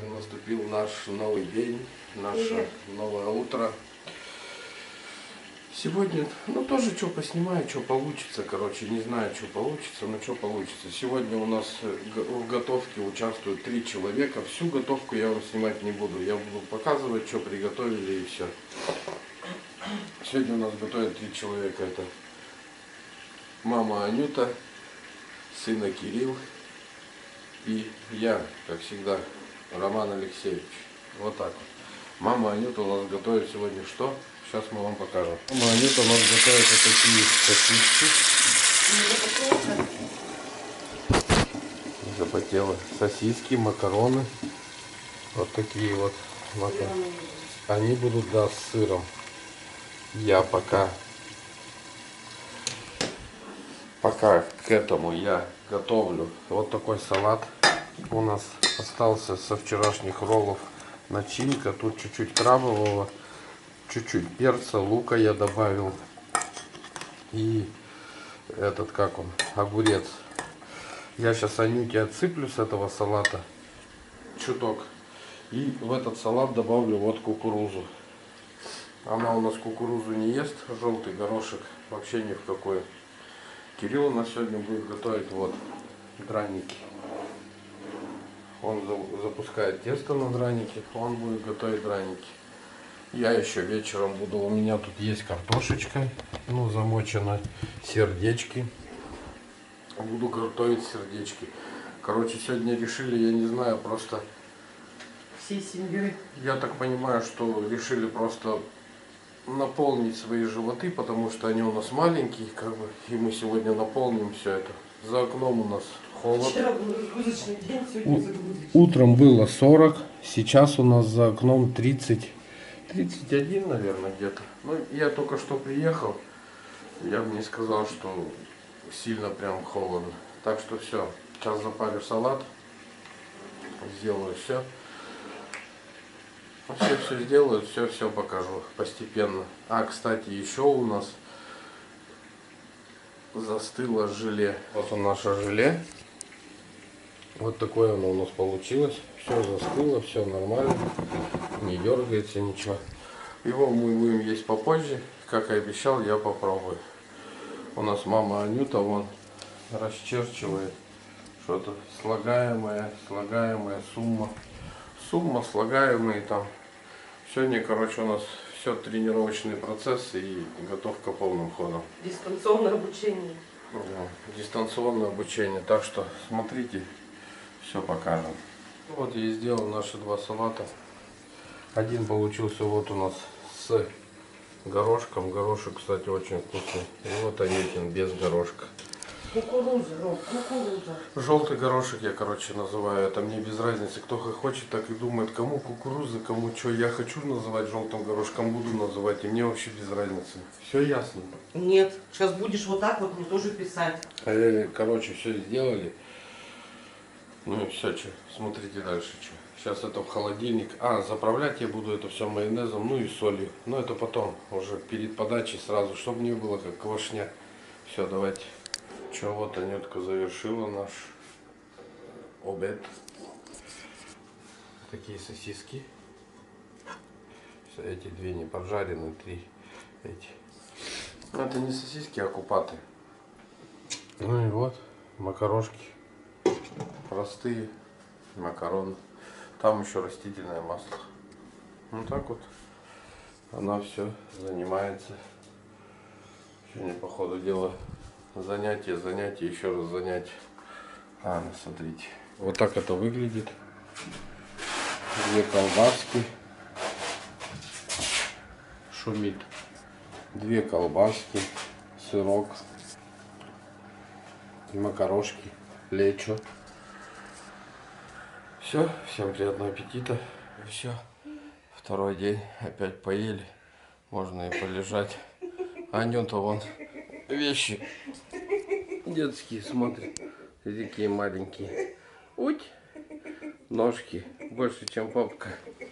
Сегодня наступил наш новый день, наше новое утро. Сегодня, тоже что поснимаю, что получится, короче, не знаю, что получится, но что получится. Сегодня у нас в готовке участвуют 3 человека. Всю готовку я вам снимать не буду. Я буду показывать, что приготовили и все. Сегодня у нас готовят 3 человека. Это мама Анюта, сына Кирилл и я, как всегда, Роман Алексеевич. Вот так вот. Мама Анюта у нас готовит сегодня что? Сейчас мы вам покажем. Мама Анюта у нас готовит вот такие сосиски. Запотело. Сосиски, макароны. Вот такие вот. Они будут, да, с сыром. Я пока к этому я готовлю вот такой салат. У нас остался со вчерашних роллов начинка. Тут чуть-чуть крабового, чуть-чуть перца, лука я добавил. И этот, как он, огурец. Я сейчас Анюте отсыплю с этого салата чуток. И в этот салат добавлю вот кукурузу. Она у нас кукурузу не ест, желтый горошек вообще ни в какой. Кирилл у нас сегодня будет готовить вот драники. Он запускает тесто на драники, он будет готовить драники. Я еще вечером буду, у меня тут есть картошечка, замочена, сердечки. Буду готовить сердечки. Короче, сегодня решили, я не знаю, просто всей семьей. Я так понимаю, что решили просто наполнить свои животы, потому что они у нас маленькие, и мы сегодня наполним все это. За окном у нас холод. Вчера был разгрузочный день, сегодня загрузочный. Утром было 40, сейчас у нас за окном 30, 31, наверное, где-то. Я только что приехал, я бы не сказал, что сильно прям холодно. Так что все, сейчас запарю салат, сделаю все. Все сделаю, все покажу постепенно. Кстати, еще у нас застыло желе. Вот наше желе. Вот такое оно у нас получилось. Все застыло, все нормально. Не дергается ничего. Его мы будем есть попозже. Как и обещал, я попробую. У нас мама Анюта вон расчерчивает что-то слагаемое, сумма, слагаемые там. Сегодня, короче, у нас все тренировочные процессы и готовка полным ходом. Дистанционное обучение. Да, дистанционное обучение. Так что смотрите, все покажем. Вот я сделал наши 2 салата. Один получился вот у нас с горошком. Горошек, кстати, очень вкусный. И вот Анютин без горошка. Кукуруза. Желтый горошек я, называю. Это мне без разницы. Кто хочет, так и думает. Кому кукуруза, кому что. Я хочу называть желтым горошком, буду называть. И мне вообще без разницы. Все ясно? Нет. Сейчас будешь вот так вот мне тоже писать. Все сделали. И все, смотрите дальше. Сейчас это в холодильник. Заправлять я буду это все майонезом, и солью. Но это потом, уже перед подачей сразу, чтобы не было как квашня. Все, давайте. Вот Анютка завершила наш обед. Такие сосиски. Эти 2 не поджарены, 3 эти. Это не сосиски, а купаты. И вот макарошки. Простые макароны. Там еще растительное масло. Так вот она все занимается. Сегодня, по ходу дела, занятие, еще раз занятие. Смотрите. Вот так это выглядит. 2 колбаски. Шумит. 2 колбаски. Сырок. Макарошки. Лечо. Все. Всем приятного аппетита. Все. Второй день. Опять поели. Можно и полежать. Анюта вон вещи детские смотрит. Такие маленькие. Ножки больше, чем папка.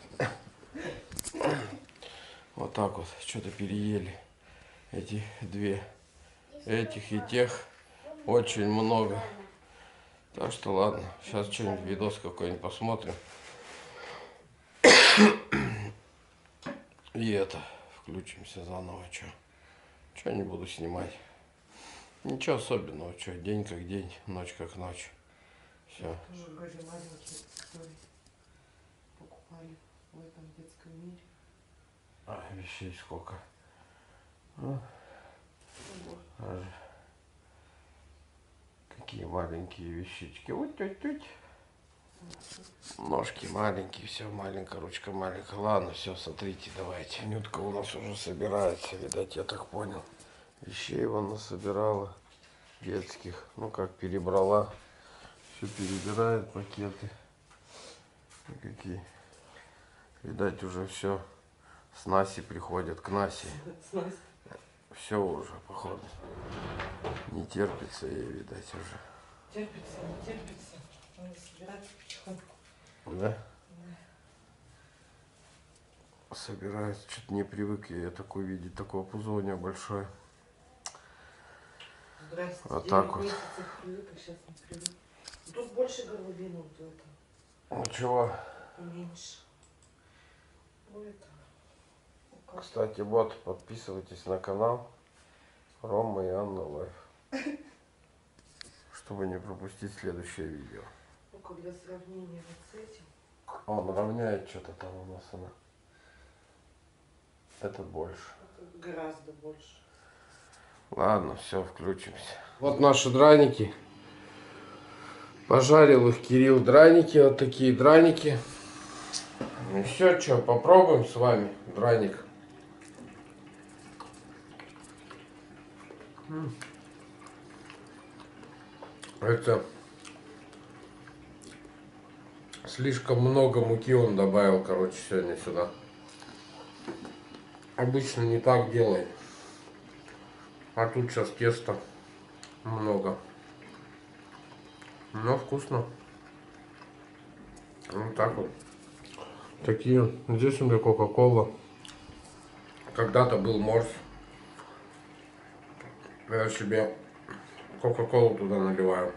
Вот так вот. Что-то переели. Эти 2. Этих и тех. Очень много. Так что ладно. Сейчас что-нибудь видос какой-нибудь посмотрим. И это, включимся заново, что не буду снимать. Ничего особенного, что день как день, ночь как ночь. Все. Тоже были маленькие истории. Покупали в этом детском мире. А, вещей сколько. Ого. Какие маленькие вещички. Вот тють-тють. Ножки маленькие, все маленькая, ручка маленькая. Ладно, все, смотрите, давайте. Анютка у нас уже собирается, видать, я так понял. Вещей вон насобирала детских. Ну как, перебрала. Все перебирает, пакеты. И какие. Видать, уже все. С Наси приходят, к Насе. Все уже, походу. Не терпится ей, видать, уже. Терпится, не терпится. Надо собирать потихоньку. Да? Собирается, что-то не привык я такой видеть, такого пузо у нее большое. Здрасте. Вот 9 так вот. месяцев привык, а сейчас не привык. Тут больше горловины вот это. Ну чего? Меньше. Вот это. Ну, как? Кстати, вот, подписывайтесь на канал Рома и Анна Лайф, чтобы не пропустить следующее видео. Ну-ка, для сравнения вот с этим. Он равняет что-то там у нас она. Этот больше. Это гораздо больше. Ладно, все, включимся. Вот наши драники. Пожарил их Кирилл драники, вот такие драники. Ну все, что, попробуем с вами драник. Это слишком много муки он добавил, короче, сегодня сюда. Обычно не так делает. А тут сейчас теста много. Но вкусно. Вот так вот. Такие. Здесь у меня кока-кола. Когда-то был морс. Я себе кока-колу туда наливаю.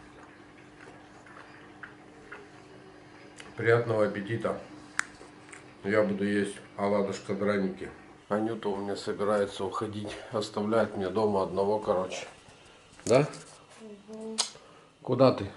Приятного аппетита. Я буду есть оладушка драники. Анюта у меня собирается уходить. Оставляет меня дома одного, короче. Да? Угу. Куда ты?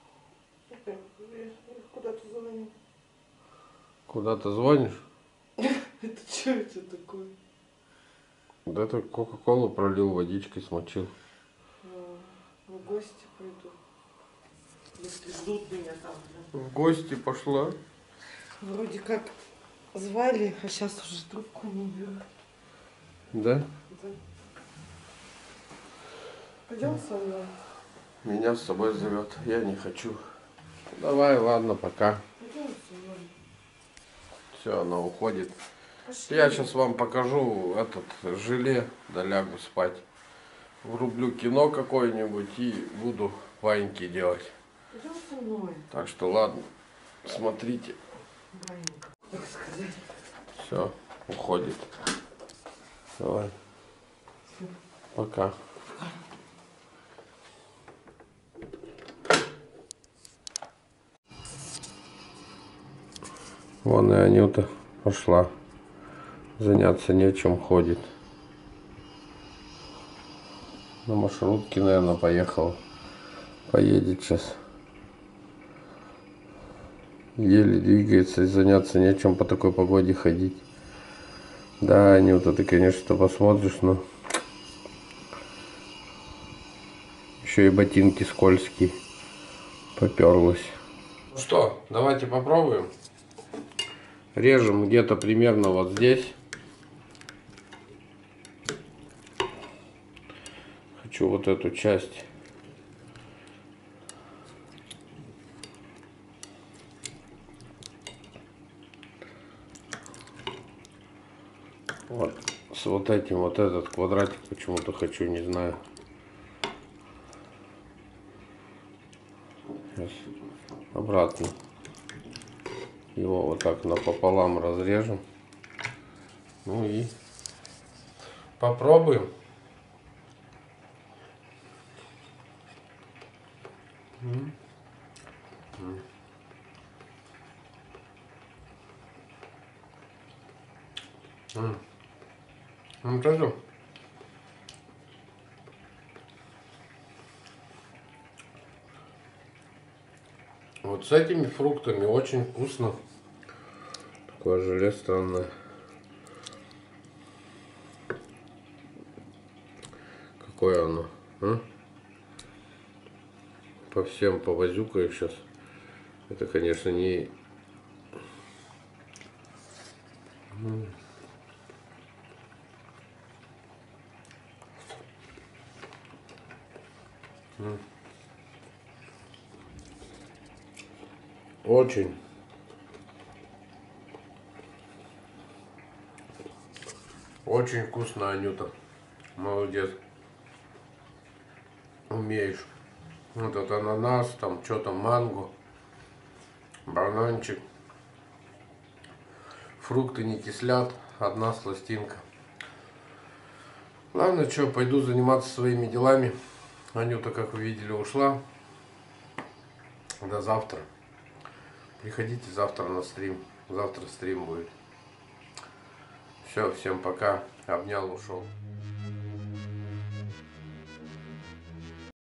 Куда ты звонил? Куда ты звонишь? Это что это такое? Да это кока-колу пролил, водичкой смочил. В гости пойду. Если ждут меня там. В гости пошла. Вроде как звали, а сейчас уже трубку не берут. Да? Да. Пойдем со мной. Меня с собой зовет. Я не хочу. Давай, ладно, пока. Пойдем со мной. Все, она уходит. Пошли. Я сейчас вам покажу этот желе, да лягу спать. Врублю кино какое-нибудь и буду ваеньки делать. Пойдем со мной. Так что ладно, смотрите. Маленько, так сказать. Все, уходит. Давай. Пока. Вон и Анюта пошла. Заняться нечем, ходит. На маршрутке, наверное, поехала. Поедет сейчас. Еле двигается, и заняться нечем по такой погоде ходить. Да, Анюта, ты, конечно, посмотришь, но еще и ботинки скользкие. Поперлась. Ну что, давайте попробуем. Режем где-то примерно вот здесь. Хочу вот эту часть. Вот с вот этим вот этот квадратик почему-то хочу, не знаю. Сейчас обратно его вот так напополам разрежем. Ну и попробуем. Ну, тоже. Вот с этими фруктами очень вкусно. Такое желе странное. Какое оно? А? По всем повозюкаю сейчас. Это, конечно, не... Очень. Очень вкусно, Анюта. Молодец. Умеешь. Вот это ананас, там что там, манго, бананчик. Фрукты не кислят, одна сластинка. Ладно, что, пойду заниматься своими делами. Анюта, как вы видели, ушла. До завтра. Приходите завтра на стрим. Завтра стрим будет. Все, всем пока. Обнял, ушел.